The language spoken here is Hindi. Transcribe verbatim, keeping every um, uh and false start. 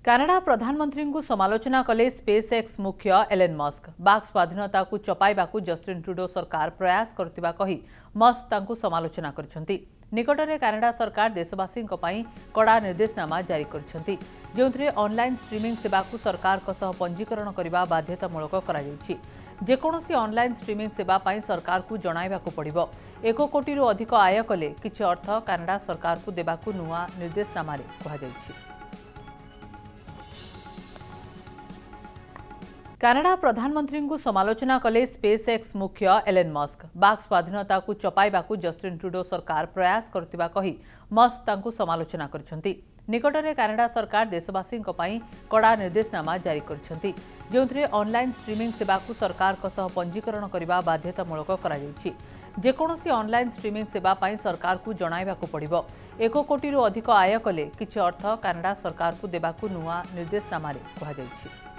कानाडा प्रधानमंत्री को समालोचना कले स्पेस एक्स मुख्य एलन मस्क। बाक स्वाधीनता को चपाइबा जस्टिन ट्रुडो सरकार प्रयास करथिबा कही मस्क तांकु समालोचना करछंती। निकटरे कानाडा सरकार देशवासी कड़ा निर्देशनामा जारी करछंती, जेउथरे ऑनलाइन स्ट्रीमिंग सेवा को सरकार सह पंजीकरण करने बाध्यतामूलक करा जायछि। जेकोसी ऑनलाइन स्ट्रीमिंग सेवा पाई सरकार को जणाइबाकू पड़िबो। एक कोटी रु अधिक आय कले किछि अर्थ कानाडा सरकार को देबाकू नुआ निर्देशनामा रे कहा जायछि। कानाडा प्रधानमंत्री को समालोचना कले स्पेस एक्स मुख्य एलन मस्क। बाक स्वाधीनता को चपाइबा जस्टिन ट्रुडो सरकार प्रयास करथिबा कही मस्क तांकु समालोचना करछंती। निकटरे कानाडा सरकार देशवासी कड़ा निर्देशनामा जारी करछंती, जेउथरे ऑनलाइन स्ट्रीमिंग सेवा को सरकार सह पंजीकरण करने बाध्यतामूलक करा जायछि। जेकोसी ऑनलाइन स्ट्रीमिंग सेवा पाई सरकार को जणाइबाकू पड़िबो। एक कोटी रु अधिक आय कले किछि अर्थ कानाडा सरकार को देबाकू नुआ निर्देशनामा रे कहा जायछि।